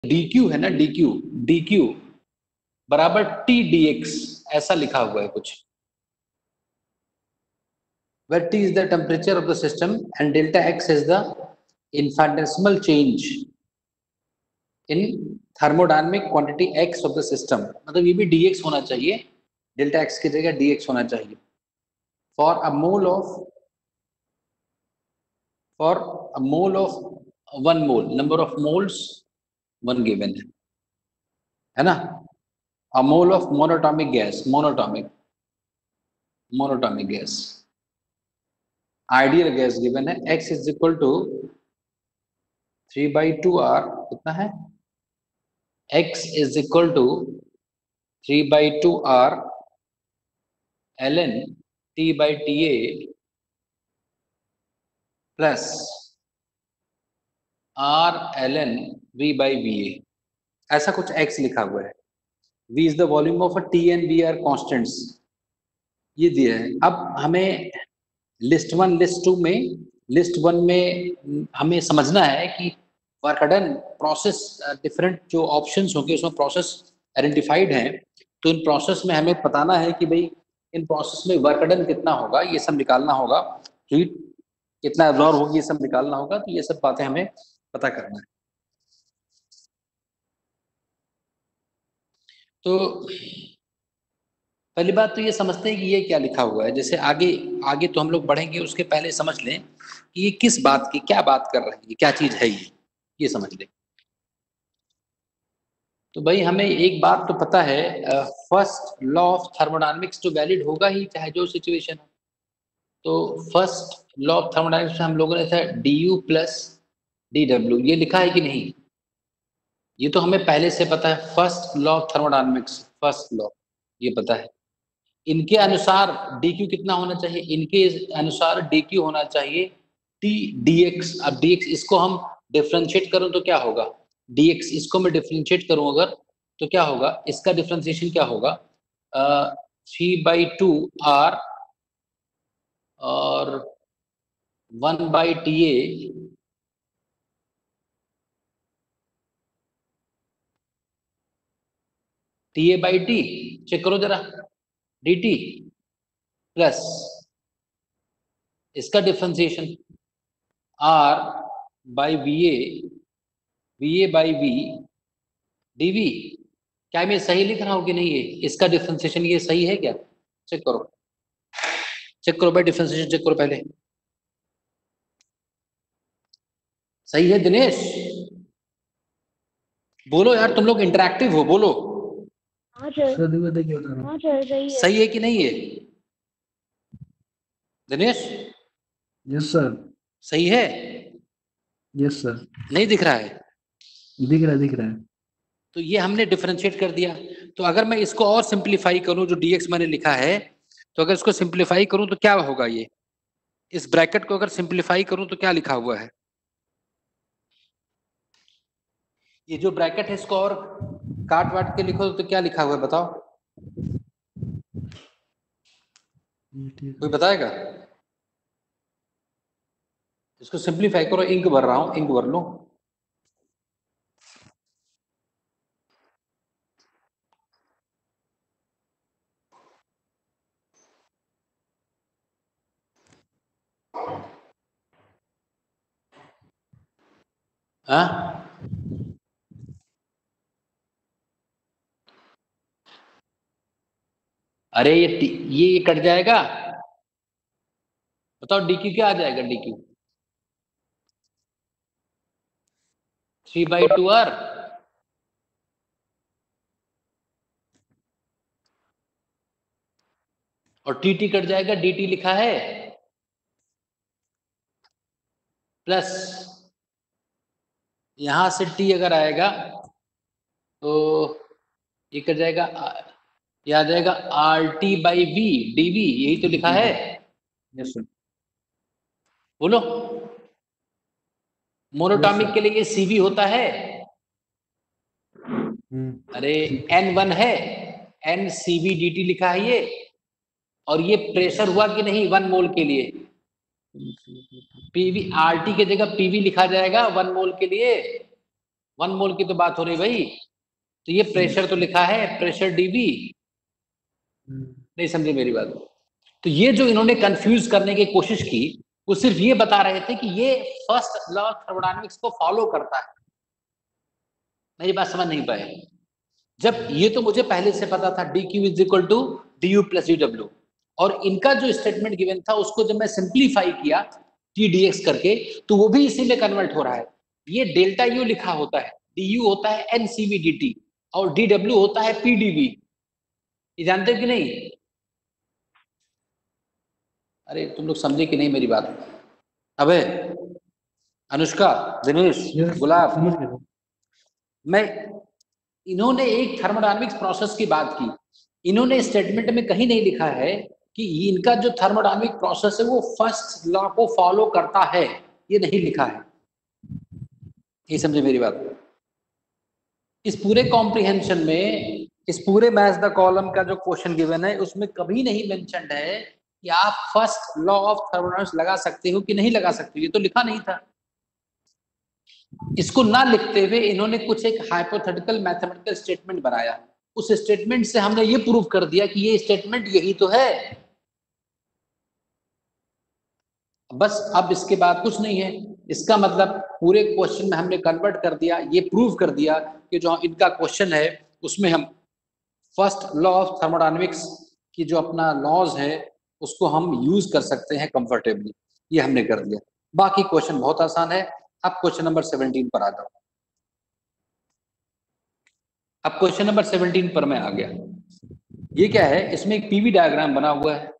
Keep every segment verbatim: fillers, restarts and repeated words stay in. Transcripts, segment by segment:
D Q है ना, D Q D Q बराबर टी डी एक्स ऐसा लिखा हुआ है कुछ, where T is the temperature of the system and delta X is the infinitesimal change in thermodynamic quantity X of the system. मतलब ये भी dx होना चाहिए, delta X की जगह dx होना चाहिए. For a mole of for a mole of one mole, number of moles one given है, है ना? A mole of monatomic gas, monatomic monatomic gas, ideal gas given है, X is equal to three by two R कितना है, x is equal to three by two R ln t by ta plus r ln v by va, ऐसा कुछ x लिखा हुआ है. v is the volume of a t and v are constants, ये दिया है. अब हमें लिस्ट वन लिस्ट टू में लिस्ट वन में हमें समझना है कि वर्क डन प्रोसेस डिफरेंट जो ऑप्शंस होंगे उसमें प्रोसेस आइडेंटिफाइड हैं, तो इन प्रोसेस में हमें बताना है कि भाई इन प्रोसेस में वर्क डन कितना होगा, ये सब निकालना होगा, हीट कितना एब्जॉर्ब होगी ये सब निकालना होगा. तो ये सब बातें हमें पता करना है. तो पहली बात तो ये समझते हैं कि ये क्या लिखा हुआ है. जैसे आगे आगे तो हम लोग बढ़ेंगे, उसके पहले समझ लें कि ये किस बात की क्या बात कर रहे हैं, क्या चीज है ये ये समझ लें. तो भाई हमें एक बात तो पता है, फर्स्ट लॉ ऑफ थर्मोडायनेमिक्स तो वैलिड होगा ही चाहे जो सिचुएशन हो. तो फर्स्ट लॉ ऑफ थर्मोडायनेमिक्स में हम लोगों ने था D U plus D W, ये लिखा है कि नहीं? ये तो हमें पहले से पता है. First law of thermodynamics, first law ये पता है. इनके अनुसार डी क्यू कितना होना चाहिए? इनके अनुसार डी क्यू होना चाहिए टी डी एक्स. अब डी एक्स इसको हम डिफ्रेंशिएट करूं तो क्या होगा? dx इसको मैं डिफ्रेंशिएट करूं अगर तो क्या होगा? इसका डिफ्रेंशिएशन क्या होगा? थ्री बाई टू आर और one by T A T A by T, check करो जरा, डी टी प्लस इसका differentiation R by V A, V A by V D V. क्या मैं सही लिख रहा हूं कि नहीं? है इसका डिफ्रेंशिएशन ये सही है क्या? चेक करो, चेक करो भाई, डिफ्रेंशिएशन चेक करो पहले. सही है दिनेश? बोलो यार, तुम लोग इंटरैक्टिव हो, बोलो. सही है कि नहीं है दिनेश? Yes sir. सही है? Yes sir. नहीं दिख रहा है? दिख रहा है, दिख रहा है. तो ये हमने डिफरेंशिएट कर दिया. तो अगर मैं इसको और सिंप्लीफाई करूं, जो dx मैंने लिखा है, तो अगर इसको सिंप्लीफाई करूं तो क्या होगा? ये इस ब्रैकेट को अगर सिंप्लीफाई करूं तो क्या लिखा हुआ है? ये जो ब्रैकेट है इसको और काट वाट के लिखो तो क्या लिखा हुआ है बताओ? कोई बताएगा? इसको सिंप्लीफाई करो. इंक भर रहा हूं, इंक भर लो. हाँ, अरे ये ये ये कट जाएगा. बताओ dq क्या आ जाएगा? dq three by two R और टी टी कट जाएगा, डी टी लिखा है प्लस यहां से टी अगर आएगा तो ये कट जाएगा, ये आ जाएगा R T by V D V, यही तो लिखा है. Yes sir. बोलो. मोनोटॉमिक के लिए ये सीवी होता है. अरे एन वन है, N C V D T लिखा है ये. और ये प्रेशर हुआ कि नहीं वन मोल के लिए? पीवी आर टी की जगह पीवी लिखा जाएगा वन मोल के लिए. वन मोल की तो बात हो रही भाई। तो ये प्रेशर तो लिखा है, प्रेशर डीबी। नहीं समझे मेरी बात। तो ये जो इन्होंने कंफ्यूज करने की कोशिश की, वो सिर्फ ये बता रहे थे कि ये फर्स्ट लॉ ऑफ थर्मोडायनामिक्स को फॉलो करता है। मेरी बात समझ नहीं पाए। जब ये तो मुझे पहले से पता था, D Q is equal to D U plus D W, और इनका जो स्टेटमेंट गिवन था उसको जब मैं सिंप्लीफाई किया टी डी एक्स करके, तो वो भी इसी में कन्वर्ट हो रहा है। ये डेल्टा यू लिखा होता है, डी यू होता है N C V D T, और डी डब्ल्यू होता है पी डी वी। ये जानते हो कि नहीं? अरे तुम लोग समझे कि नहीं मेरी बात? अबे अनुष्का, दिनेश, गुलाब, समझ गया। मैं इन्होंने एक थर्मोडायनामिक्स प्रोसेस की बात की, इन्होंने स्टेटमेंट में कहीं नहीं लिखा है कि इनका जो थर्मोडायनामिक प्रोसेस है वो फर्स्ट लॉ को फॉलो करता है, ये नहीं लिखा है। ये समझे मेरी बात? इस पूरे कॉम्प्रिहेंशन में, इस पूरे मैच द कॉलम का जो क्वेश्चन गिवन है उसमें कभी नहीं मेंशन्ड है कि आप फर्स्ट लॉ ऑफ थर्मोडायनामिक्स लगा सकते हो कि नहीं लगा सकते हो, ये तो लिखा नहीं था। इसको ना लिखते हुए इन्होंने कुछ एक हाइपोथेटिकल मैथमेटिकल स्टेटमेंट बनाया, उस स्टेटमेंट से हमने ये प्रूव कर दिया कि ये स्टेटमेंट यही तो है। बस अब इसके बाद कुछ नहीं है। इसका मतलब पूरे क्वेश्चन में हमने कन्वर्ट कर दिया, ये प्रूव कर दिया कि जो इनका क्वेश्चन है उसमें हम फर्स्ट लॉ ऑफ थर्मोडायनामिक्स की जो अपना लॉज है उसको हम यूज कर सकते हैं कंफर्टेबली। ये हमने कर दिया। बाकी क्वेश्चन बहुत आसान है। अब क्वेश्चन नंबर सेवनटीन पर आ जाओ। अब क्वेश्चन नंबर सेवनटीन पर मैं आ गया। ये क्या है? इसमें एक पीवी डायग्राम बना हुआ है।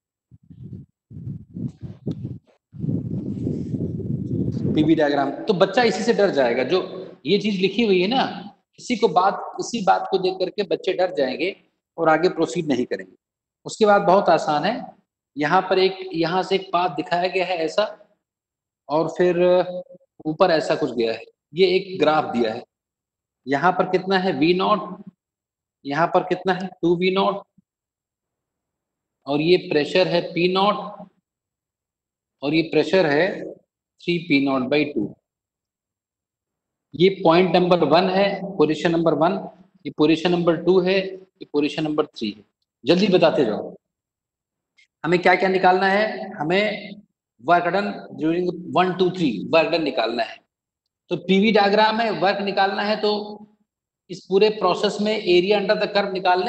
पीवी डायग्राम तो बच्चा इसी से डर जाएगा। जो ये चीज लिखी हुई है ना, इसी को बात इसी बात को देख करके बच्चे डर जाएंगे और आगे प्रोसीड नहीं करेंगे। उसके बाद बहुत आसान है। यहाँ पर एक, यहाँ से एक पाथ दिखाया गया है ऐसा, और फिर ऊपर ऐसा कुछ गया है। ये एक ग्राफ दिया है। यहाँ पर कितना है वी नॉट, यहाँ पर कितना है टू वी नॉट, और ये प्रेशर है पी नॉट, और ये प्रेशर है three P naught by two. ये पॉइंट नंबर वन है, पोजीशन नंबर वन। ये पोजीशन नंबर टू है, ये पोजीशन नंबर थ्री है। जल्दी बताते जाओ। हमें क्या क्या निकालना है? हमें work done during one two three, work done निकालना है। तो पीवी डायग्राम में वर्क निकालना है, तो इस पूरे प्रोसेस में एरिया अंडर द कर्व निकालने।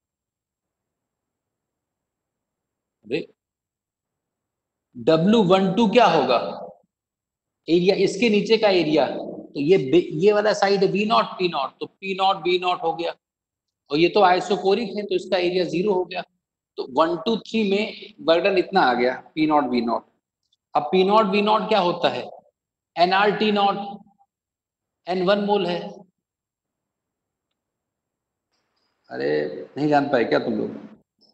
अरे डब्ल्यू वन टू क्या होगा? एरिया, इसके नीचे का एरिया। तो ये ये वाला side B naught P naught, तो पी नॉट बी नॉट हो गया, और ये तो आइसोकोरिक है तो इसका एरिया जीरो हो गया। तो वन टू थ्री में बर्डन इतना आ गया, पी नॉट बी नॉट। अब पी नॉट बी नॉट क्या होता है? N R T naught, N one mole है। अरे नहीं जान पाए क्या तुम लोग?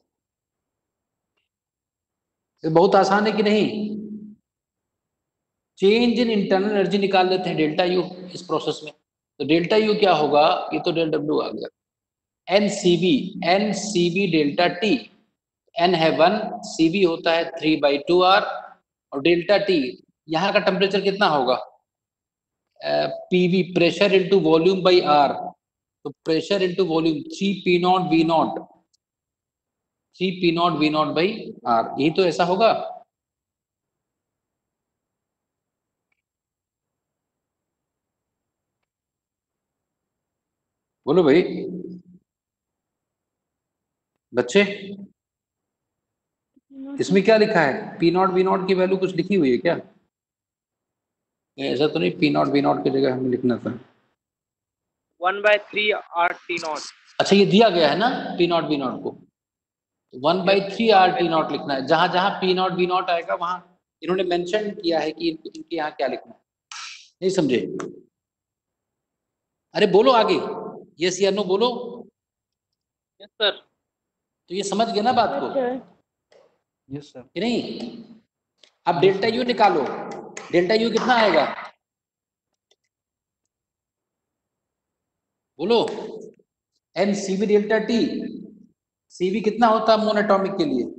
ये बहुत आसान है कि नहीं? चेंज इन इंटरनल एनर्जी निकाल लेते हैं, डेल्टा यू, इस प्रोसेस में। तो डेल्टा यू क्या होगा? ये तो डेल डब्ल्यू आ गया। N C B, N C B delta T, N है वन, सी बी होता है थ्री बाई टू आर, और डेल्टा टी यहाँ का टेम्परेचर कितना होगा? PV, pressure into volume by R. तो pressure into volume, three P naught V naught, three P naught V naught by R, यही तो ऐसा होगा। बोलो भाई बच्चे, इसमें क्या लिखा है? पी नॉट वी नॉट की वैल्यू कुछ लिखी हुई है क्या? ऐसा तो नहीं पी नॉट वी नॉट की जगह हमें लिखना था? One by three R T naught. अच्छा ये दिया गया है ना पी नॉट वी नॉट को, one by three R T naught लिखना है। जहां जहां पी नॉट वी नॉट आएगा वहां इन्होंने मेंशन किया है कि इनके यहाँ क्या लिखना है। नहीं समझे? अरे बोलो आगे, यस या नो बोलो। Yes sir. तो ये समझ गए ना बात को? Yes sir. कि नहीं? अब डेल्टा यू निकालो। डेल्टा यू कितना आएगा? बोलो। N CV delta T, CV कितना होता है मोनोटॉमिक के लिए?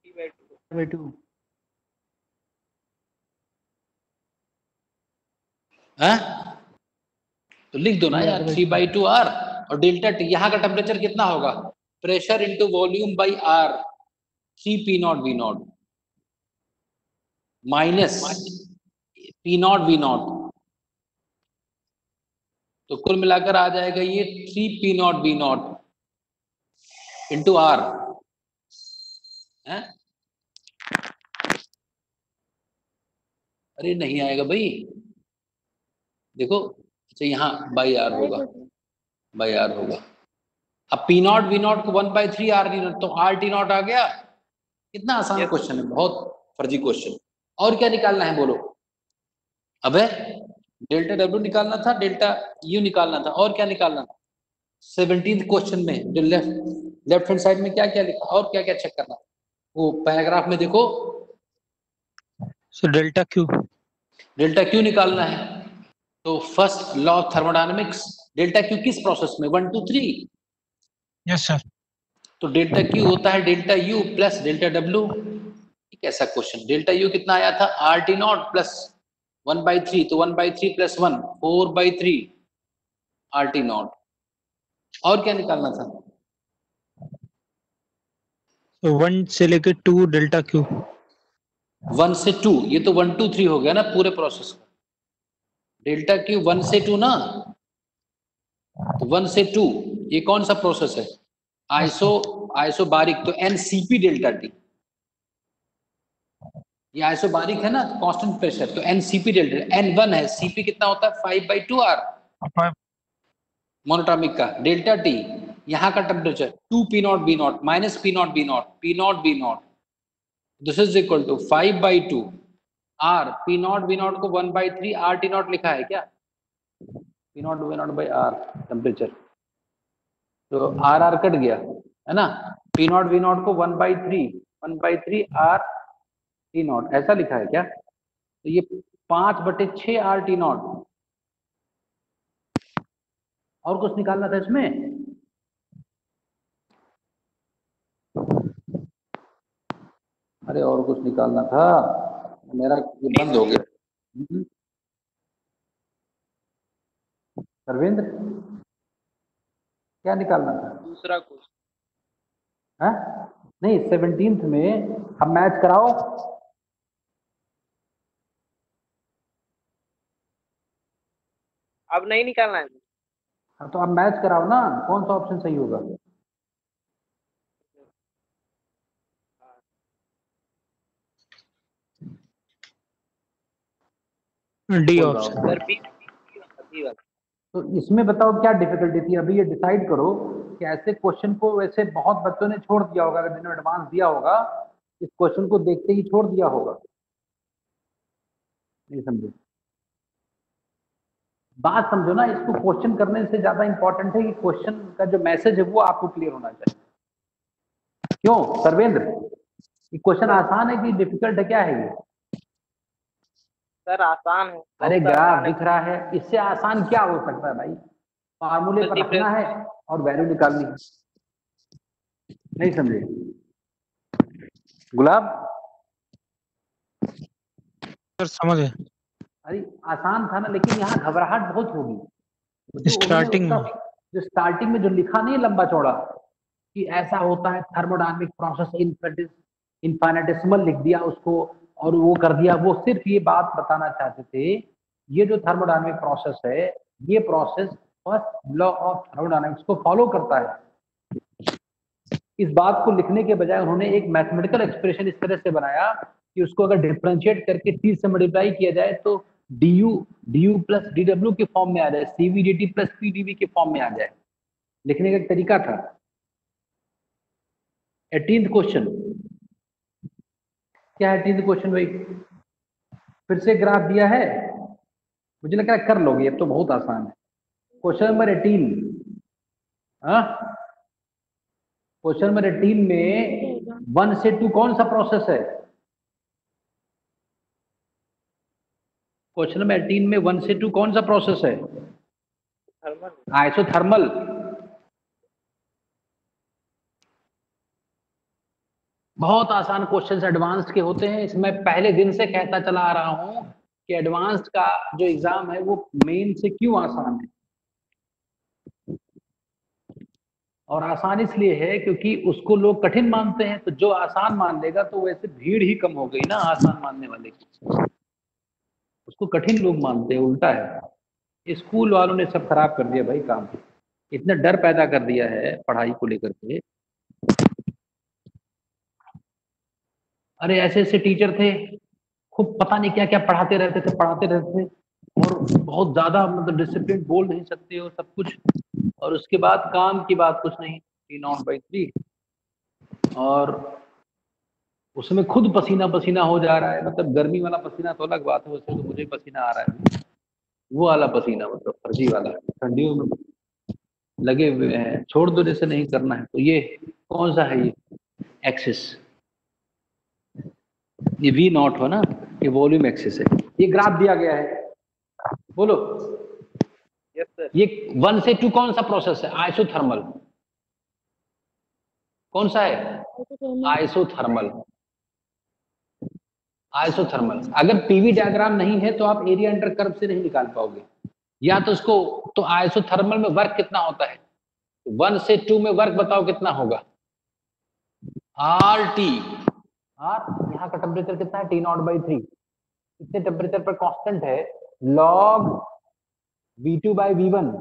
By two. है, तो लिख दो ना यार थ्री बाई टू आर, और डेल्टा टी यहाँ का टेम्परेचर कितना होगा, pressure into volume by R, three P naught V naught minus P naught V naught, तो कुल मिलाकर आ जाएगा ये three P naught V naught into R है। अरे नहीं आएगा भाई, देखो अच्छा यहाँ बाई आर होगा, बाई आर होगा। अब पी नॉट वी नॉट को one by three R T naught, तो आर टी नॉट आ गया। कितना आसान Yes. क्वेश्चन है, बहुत फर्जी क्वेश्चन। और क्या निकालना है बोलो, अबे डेल्टा डब्ल्यू निकालना था, डेल्टा यू निकालना था, और क्या निकालना था सेवनटीन्थ क्वेश्चन में, जो लेफ्ट लेफ्ट हैंड साइड में क्या क्या लिखा, और क्या क्या चेक करना, वो पैराग्राफ में देखो। So delta Q, delta Q निकालना है, तो first law of thermodynamics, delta Q किस प्रोसेस में, one two three. Yes sir, तो डेल्टा क्यू होता है delta U plus delta W. एक ऐसा क्वेश्चन, डेल्टा यू कितना आया था, R T naught plus one by three, तो one by three plus one, four by three R T naught. और क्या निकालना था, तो वन से लेके टू डेल्टा क्यू, वन से टू, ये तो वन टू थ्री हो गया ना पूरे प्रोसेस का, डेल्टा क्यू वन से टू ना, तो वन से टू ये कौन सा प्रोसेस है, आइसो आइसो बारिक, तो एनसीपी डेल्टा टी, ये आइसो बारिक है ना कांस्टेंट प्रेशर, तो एनसीपी डेल्टा, एन वन है, सीपी कितना होता है five by two R monatomic का, डेल्टा टी यहाँ का temperature two P naught B naught minus P naught B naught, P naught B naught this is equal to five by two R, P naught B naught को one by three R T naught लिखा है क्या, P naught B naught by R temperature, तो R R cut गया है ना, P naught V naught को one by three one by three R T naught ऐसा लिखा है क्या, तो ये पांच बटे छह आर टी नॉट। और कुछ निकालना था इसमें, अरे और कुछ निकालना था, मेरा ये बंद हो गया। सर्वेंद्र क्या निकालना था, दूसरा क्वेश्चन है नहीं सेवनटीन्थ में हम मैच कराओ, अब नहीं निकालना है। हाँ तो अब मैच कराओ ना, कौन सा ऑप्शन सही होगा, डी बोल रहा ऑप्शन। हूँ। सर बी बी वाला। तो इसमें बताओ क्या डिफिकल्टी थी, अभी ये डिसाइड करो कि ऐसे क्वेश्चन को वैसे बहुत बच्चों ने छोड़ दिया होगा, अगर जिन्होंने एडवांस दिया होगा इस क्वेश्चन को देखते ही छोड़ दिया होगा, नहीं समझे बात, समझो ना इसको, क्वेश्चन करने से ज्यादा इंपॉर्टेंट है कि क्वेश्चन का जो मैसेज है वो आपको क्लियर होना चाहिए। क्यों सर्वेंद्र, ये क्वेश्चन आसान है कि डिफिकल्ट है, क्या है ये, सर आसान है, अरे बहुत ग्राफ आसान है। दिख रहा है, इससे आसान क्या हो सकता है भाई, फार्मूले पर रखना है और वैल्यू निकालनी है, नहीं समझे गुलाब, सर समझ गए, अरे आसान था ना, लेकिन यहाँ घबराहट बहुत होगी, जो स्टार्टिंग उन्होंने में। उसका जो स्टार्टिंग में जो लिखा नहीं लंबा चौड़ा कि ऐसा होता है थर्मोडायनेमिक प्रोसेस, इनफाइनेटेसिमल लिख दिया उसको और वो कर दिया, वो सिर्फ ये बात बताना चाहते थे ये जो थर्मोडायनेमिक प्रोसेस है ये process first law of thermodynamics को फॉलो करता है। इस बात को लिखने के बजाय उन्होंने एक मैथमेटिकल एक्सप्रेशन इस तरह से बनाया कि उसको अगर डिफरेंशिएट करके टी से मल्टीप्लाई किया जाए तो D U D U plus D W के फॉर्म में आ जाए, CV D T plus P D V के फॉर्म में आ जाए, लिखने का एक तरीका था। एटीन्थ क्वेश्चन क्या है, एटीन्थ क्वेश्चन भाई फिर से ग्राफ दिया है, मुझे लग रहा है कर लोगे, अब तो बहुत आसान है। क्वेश्चन नंबर एटीन, हाँ क्वेश्चन नंबर एटीन में वन से टू कौन सा प्रोसेस है, क्वेश्चन नंबर एटीन में वन से टू कौन सा प्रोसेस है, थर्मल। आइसोथर्मल। बहुत आसान क्वेश्चंस एडवांस्ड के होते हैं, इसमें पहले दिन से कहता चला आ रहा हूं कि एडवांस्ड का जो एग्जाम है वो मेन से क्यों आसान है। और आसान इसलिए है क्योंकि उसको लोग कठिन मानते हैं, तो जो आसान मान लेगा तो वैसे भीड़ ही कम हो गई ना आसान मानने वाले की, उसको कठिन लोग मानते हैं, उल्टा है। स्कूल वालों ने सब खराब कर दिया भाई काम, इतना डर पैदा कर दिया है पढ़ाई को लेकर के। अरे ऐसे ऐसे टीचर थे, खूब पता नहीं क्या क्या पढ़ाते रहते थे पढ़ाते रहते थे और बहुत ज्यादा मतलब डिसिप्लिन बोल नहीं सकते हो सब कुछ, और उसके बाद काम की बात कुछ नहीं, टी नॉट बाई थ्री, और उसमें खुद पसीना पसीना हो जा रहा है। मतलब गर्मी वाला पसीना तो अलग बात है, उससे तो मुझे पसीना आ रहा है, वो वाला पसीना मतलब फर्जी वाला, ठंडियों में लगे हुए हैं, छोड़ दो जैसे नहीं करना है। तो ये कौन सा है, ये एक्सिस, ये वी नॉट हो ना, ये वॉल्यूम एक्सिस है। ये ग्राफ दिया गया है, बोलो। Yes sir. ये वन से टू कौन सा प्रोसेस है, आइसोथर्मल, कौन सा है, आइसोथर्मल, आइसोथर्मल। अगर पीवी डायग्राम नहीं है तो आप एरिया अंडर कर्व से नहीं निकाल पाओगे, या तो उसको, तो आइसोथर्मल में वर्क कितना होता है, वन से टू में वर्क बताओ कितना होगा, आर टी, आर यहाँ का टेम्परेचर कितना है, टी नॉट बाई थ्री, कितने टेम्परेचर पर कांस्टेंट है, log V two by V one,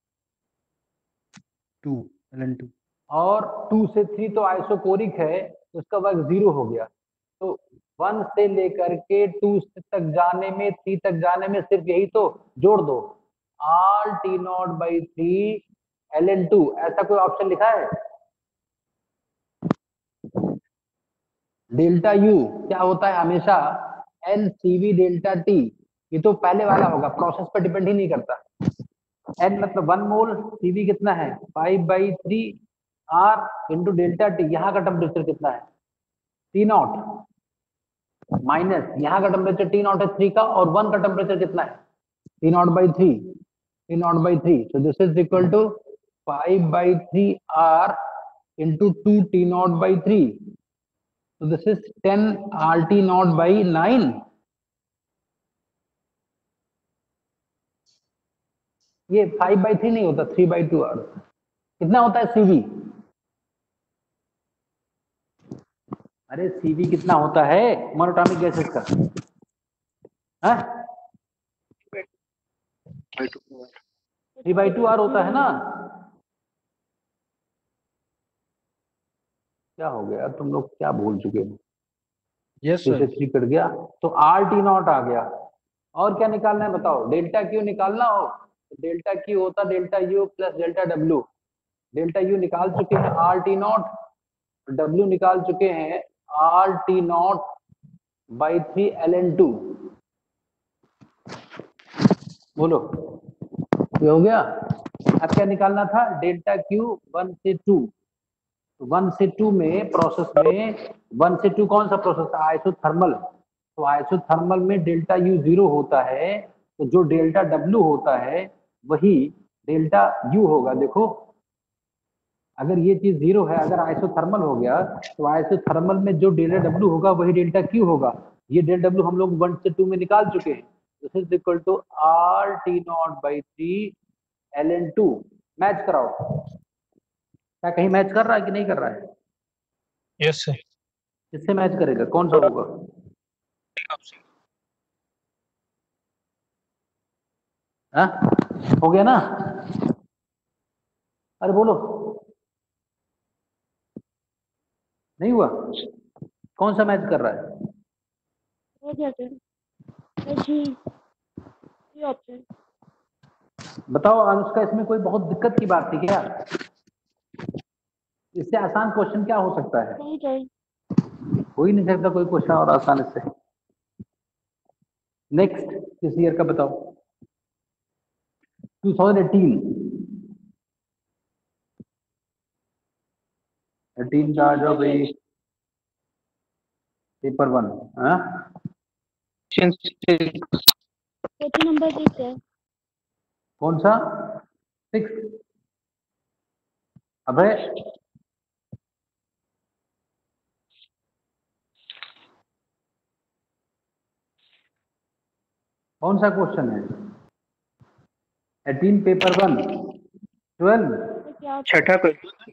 two L N two, और टू से थ्री तो आइसोकोरिक है, उसका वर्क जीरो हो गया। तो वन से लेकर के टू तक जाने में, थ्री तक जाने में सिर्फ यही तो जोड़ दो, R T naught by three L N two, ऐसा कोई ऑप्शन लिखा है। डेल्टा यू क्या होता है हमेशा, N C V delta T, ये तो पहले वाला होगा, प्रोसेस पर डिपेंड ही नहीं करता। एन मतलब वन मोल, सीवी कितना है five by three R into delta T, यहाँ का टेम्परेचर कितना है टी नॉट, माइनस यहाँ का टेम्परेचर टी नॉट है थ्री का, और वन का टेम्परेचर कितना है T naught by three, T naught by three, so this is equal to five by three R into two T naught by three, so this is ten R T naught by nine. ये five by three नहीं होता, three by two R, कितना होता है CV, अरे CV कितना होता है मोनोटॉनिक गैसेस का, थ्री बाई टू आर होता है ना। क्या हो गया, तुम लोग क्या भूल चुके हो, यस थ्री से सर। थ्री कट गया तो आर टी नॉट आ गया। और क्या निकालना है बताओ, डेल्टा क्यू निकालना हो तो डेल्टा क्यू होता delta U plus delta W, delta U निकाल चुके हैं आर टी नॉट, डब्ल्यू निकाल चुके हैं R T naught by three L N two, बोलो ये हो गया। अब क्या निकालना था, डेल्टा क्यू वन से टू, वन से टू में प्रोसेस में, वन से टू कौन सा प्रोसेस है, आइसोथर्मल, तो आइसोथर्मल में डेल्टा यू जीरो होता है, तो जो डेल्टा डब्ल्यू होता है वही डेल्टा यू होगा। देखो अगर ये चीज जीरो है, अगर आइसोथर्मल हो गया तो आइसोथर्मल में जो डेल्टा डब्ल्यू होगा वही डेल्टा क्यू होगा। ये डेल्टा डब्ल्यू हम लोग वन से टू में निकाल चुके हैं, this is equal to R T naught by three L N two. Match कराओ, क्या कहीं मैच कर रहा है कि नहीं कर रहा है, यस सर। किससे मैच करेगा, कौन सा होगा, हाँ हो गया ना, अरे बोलो नहीं हुआ, कौन सा मैच कर रहा है, हो गया सर, जी ये ऑप्शन। बताओ अनुष्का, इसमें कोई बहुत दिक्कत की बात थी क्या, इससे आसान क्वेश्चन क्या हो सकता है, नहीं सर। हो ही नहीं सकता कोई क्वेश्चन और आसान इससे। नेक्स्ट किस ईयर का बताओ, टू थाउजेंड एटीन, एटीन का आ जाओ भाई, पेपर वन, हाँ क्वेश्चन नंबर सिक्स है। कौन सा, सिक्स, अबे कौन सा क्वेश्चन है? एटीन पेपर वन ट्वेल्व तो क्या छठा क्वेश्चन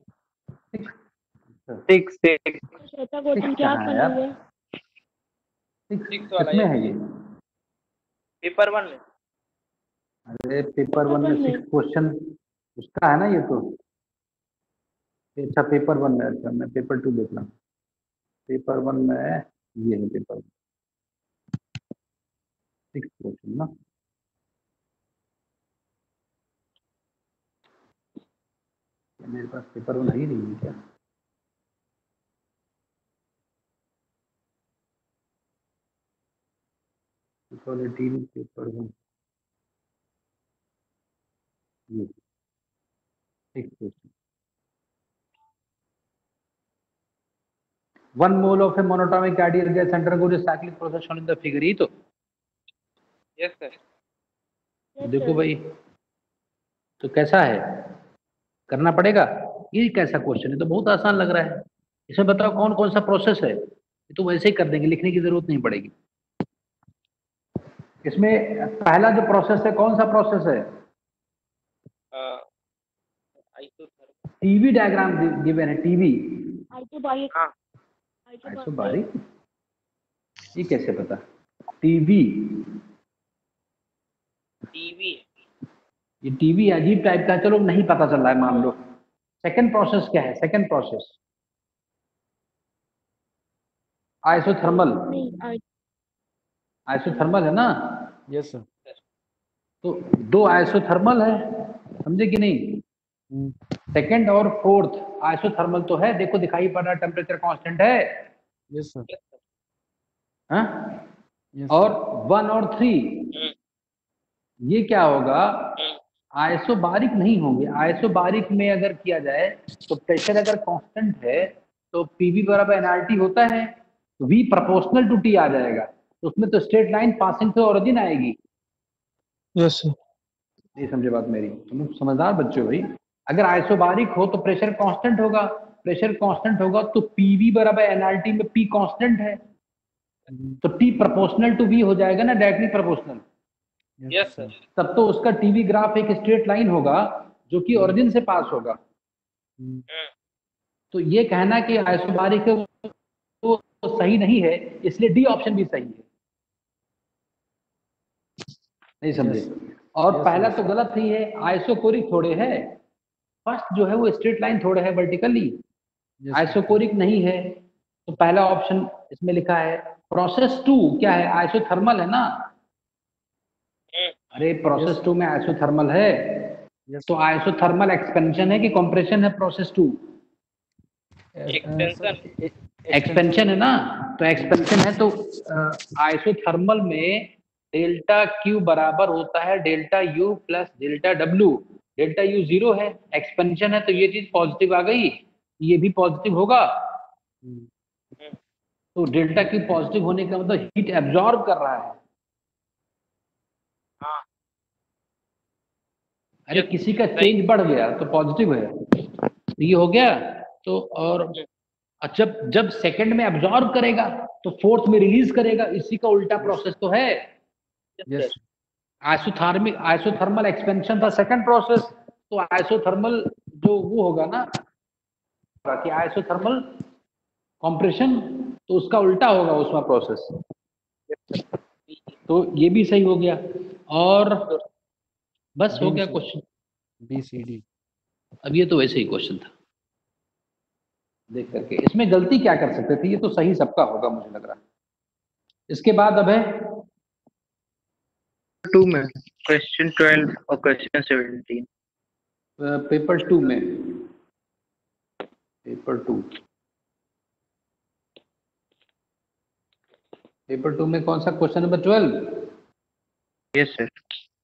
सिक्स सिक्स छठा क्वेश्चन क्या कहाँ है करना यार? हुआ? सिक्स सिक्स वाला किसमें ये है ये? पेपर वन में। अरे पेपर वन पेपर में में। सिक्स क्वेश्चन उसका है ना ये तो। अच्छा पेपर वन में, अच्छा मैं पेपर टू देख रहा हूँ। पेपर वन में ये है पेपर सिक्स क्वेश्चन ना। मेरे पास पेपर वन है ही नहीं है क्या? क्वालिटी पेपर वन ये six question. One mole of a monatomic ideal gas undergoes cyclic process shown in the figure. ही तो यस सर। Yes, देखो sir. भाई, तो कैसा है, करना पड़ेगा? ये कैसा क्वेश्चन है, तो बहुत आसान लग रहा है। इसमें बताओ कौन कौन सा प्रोसेस है, ये तो वैसे ही कर देंगे, लिखने की जरूरत नहीं पड़ेगी। इसमें पहला जो प्रोसेस है कौन सा प्रोसेस है? आइसोथर्मल। टीवी डायग्राम गिवन है, टीवी आइसोबारिक हाँ आइसोबारिक। ये कैसे पता? टीवी, टीवी ये टीवी अजीब टाइप का, चलो नहीं पता चल रहा है मान लो। सेकंड प्रोसेस क्या है? Second process isothermal. नहीं आई- आइसोथर्मल है ना? Yes sir. तो दो आइसोथर्मल है, समझे कि नहीं? सेकंड और फोर्थ आइसोथर्मल तो है, देखो दिखाई पड़ रहा है, टेम्परेचर कांस्टेंट है। Yes sir. हाँ? यस और वन और थ्री ये क्या होगा? आइसोबारिक नहीं होंगे। आइसोबारिक में अगर किया जाए तो प्रेशर अगर कांस्टेंट है तो पीवी बराबर एनआरटी होता है, तो वी प्रोपोर्शनल टू टी आ जाएगा, तो उसमें तो straight line passing through origin आएगी। Yes sir. नहीं समझे बात मेरी? तुम लोग समझदार बच्चे हो भाई। अगर आइसोबारिक हो तो प्रेशर कांस्टेंट होगा, प्रेशर कांस्टेंट होगा तो पीवी बराबर एनआरटी में पी कांस्टेंट है, तो टी प्रोपोर्शनल टू वी हो जाएगा ना, डायरेक्टली प्रोपोर्शनल। Yes sir. तब तो उसका टीवी ग्राफ एक स्ट्रेट लाइन होगा जो कि ओरिजिन से पास होगा। तो ये कहना कि आइसोबारिक है वो तो सही नहीं है, इसलिए डी ऑप्शन भी सही है। नहीं समझे? और Yes, पहला yes. तो गलत ही है, आइसोकोरिक थोड़े है। फर्स्ट जो है वो स्ट्रेट लाइन थोड़े है वर्टिकली, Yes, आइसोकोरिक नहीं है। तो पहला ऑप्शन इसमें लिखा है। प्रोसेस टू क्या है? आइसोथर्मल है ना? अरे प्रोसेस टू में आइसोथर्मल है, Yes, तो आइसोथर्मल एक्सपेंशन है कि कंप्रेशन है? प्रोसेस टू एक्सपेंशन एक्सपेंशन है ना? तो एक्सपेंशन है तो आइसोथर्मल में डेल्टा क्यू बराबर होता है delta U plus delta W. Delta U zero है, एक्सपेंशन है तो ये चीज पॉजिटिव आ गई, ये भी पॉजिटिव होगा। तो डेल्टा क्यू पॉजिटिव होने का मतलब हीट एब्जॉर्ब कर रहा है। हाँ अरे किसी का चेंज बढ़ गया तो पॉजिटिव है, तो ये हो गया। तो और जब जब सेकंड में एब्जॉर्ब करेगा तो फोर्थ में रिलीज करेगा, इसी का उल्टा प्रोसेस तो है। Yes. आइसोथर्मिक आइसोथर्मल एक्सपेंशन था सेकंड प्रोसेस, तो आइसोथर्मल जो वो होगा ना कि आइसोथर्मल कंप्रेशन, तो उसका उल्टा होगा उसमें प्रोसेस। तो ये भी सही हो गया। और बस हो गया क्वेश्चन। B C D. अब ये तो वैसे ही क्वेश्चन था देख करके, इसमें गलती क्या कर सकते थे? ये तो सही सबका होगा मुझे लग रहा है। इसके बाद अब है टू में क्वेश्चन ट्वेल्व और क्वेश्चन सेवेंटीन। पेपर टू में, पेपर टू पेपर टू में कौन सा question number twelve? Yes sir.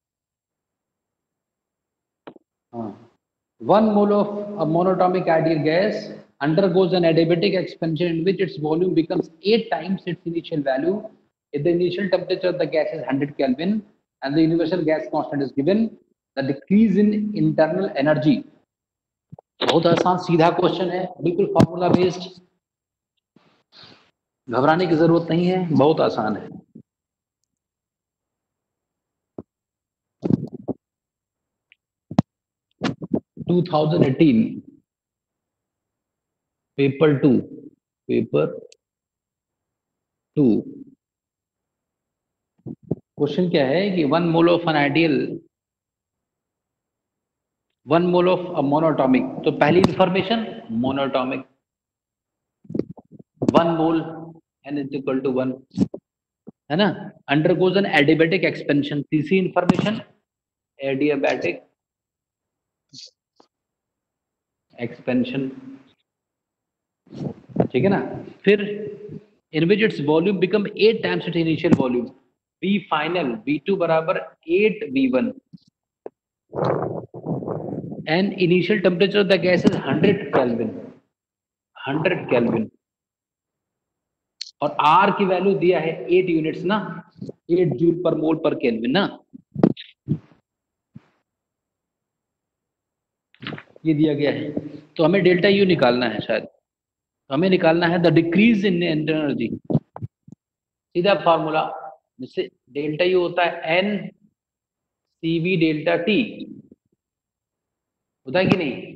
हाँ, one mole of a monatomic ideal gas undergoes an adiabatic expansion in which its volume becomes eight times its initial value if the initial temperature of the gas is one hundred Kelvin and the universal gas constant is given. The decrease in internal energy। बहुत आसान सीधा question है, बिल्कुल formula based, घबराने की जरूरत नहीं है, बहुत आसान है। twenty eighteen paper two paper two question क्या है कि one mole of an ideal one mole of a monatomic, तो पहली information monatomic, one mole N is equal to one, है ना, अंडरगोज एन एडियाबैटिक एक्सपेंशन, तीसरी इंफॉर्मेशन एडियाबैटिक एक्सपेंशन, ठीक है ना। फिर in which its volume become eight times its initial volume, V final V two बराबर eight V one, and initial temperature of the gas is hundred kelvin, hundred kelvin, और R की value दिया है eight units ना, eight joule per mole पर kelvin ना, ये दिया गया है। तो हमें डेल्टा यू निकालना है, शायद हमें निकालना है द डिक्रीज इन एनर्जी, सीधा फॉर्मूला, जिससे डेल्टा यू होता है N C V delta T, होता है कि नहीं,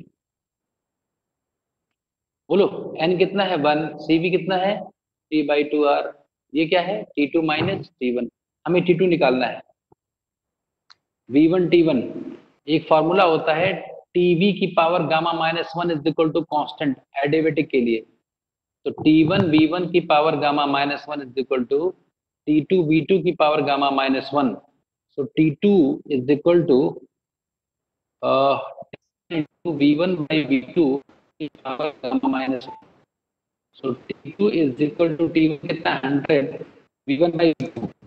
बोलो, एन कितना है वन, सी वी कितना है टी बाई टू आर, ये क्या है T two minus T one, हमें टी टू निकालना है, वी वन टी वन, एक फॉर्मूला होता है टीवी की power gamma minus one is equal to constant adiabatic के लिए, तो टी वन वी वन की power gamma minus one is equal to T two V two की power gamma minus one, so T two is equal to V one by V two की power gamma minus one, so T two is equal to T one कितना hundred, V one by V to